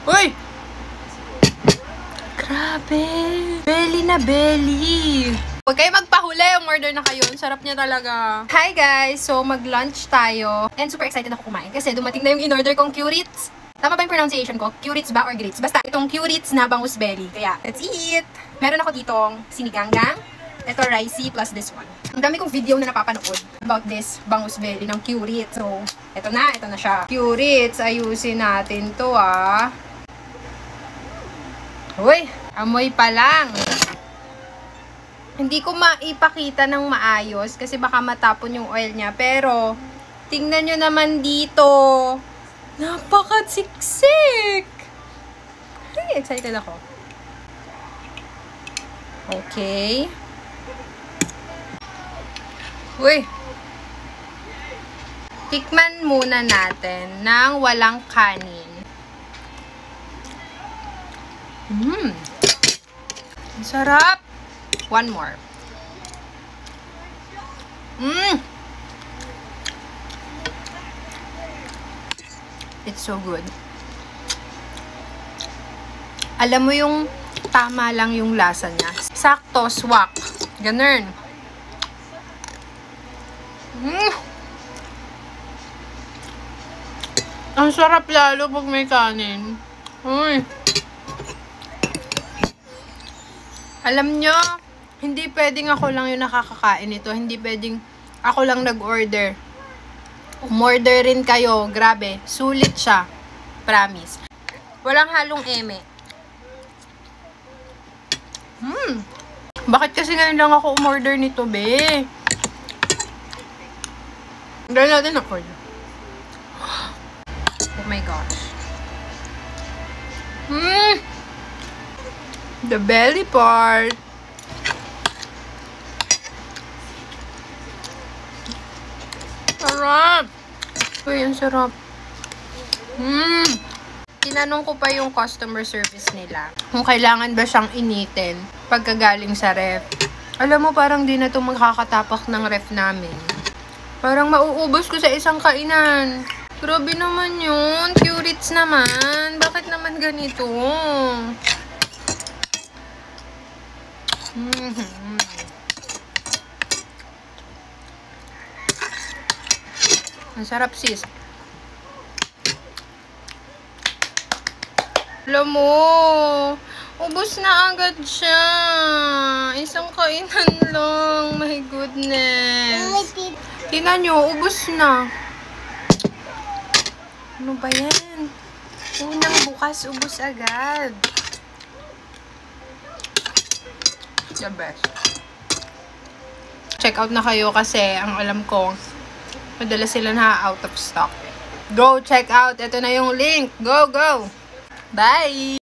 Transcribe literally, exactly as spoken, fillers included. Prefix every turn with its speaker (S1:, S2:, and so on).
S1: Uy! Grabe! Belly na belly! Huwag kayo magpahuli, umorder na kayo. Ang sarap niya talaga. Hi guys! So, mag-lunch tayo. And super excited ako kumain kasi dumating na yung in-order kong Curits. Tama ba yung pronunciation ko? Curits ba or grits? Basta, itong Curits na bangus belly. Kaya, let's eat! Meron ako ditong siniganggang. Ito, ricey plus this one. Ang dami kong video na napapanood about this bangus belly ng Curits. So, ito na. Ito na siya. Curits, ayusin natin to ah. Uy! Amoy pa lang. Hindi ko maipakita ng maayos kasi baka matapon yung oil niya. Pero, tingnan nyo naman dito. Napaka-siksik! Ay, excited ako. Okay. Uy! Tikman muna natin ng walang kanin. Mmm! Ang sarap! One more. Mmm! It's so good. Alam mo yung tama lang yung lasa niya. Sakto, swak. Ganun. Mmm! Ang sarap lalo pag may kanin. Uy! Alam nyo, hindi pwedeng ako lang yung nakakakain ito. Hindi pwedeng ako lang nag-order. Umorder rin kayo. Grabe. Sulit siya. Promise. Walang halong eme. Hmm. Bakit kasi ngayon lang ako umorder nito, be? Dahil natin ako. Oh my gosh. Hmm. The belly part. Sarap. Uy, ang sarap. Hmm. Tinanong ko pa yung customer service nila kung kailangan ba siyang initin pagkagaling sa ref. Alam mo, parang di na ito magkakatapak ng ref namin. Parang mauubos ko sa isang kainan. Grabe naman yun. Curits naman. Bakit naman ganito? Mm-hmm. Ang sarap, sis. Alam mo, ubos na agad siya. Isang kainan lang. My goodness. Tingnan nyo, ubos na. Ano ba yan? Unang bukas, ubos agad. The best. Check out na kayo kasi ang alam ko, madalas sila na out of stock. Go check out. Ito na yung link. Go, go. Bye!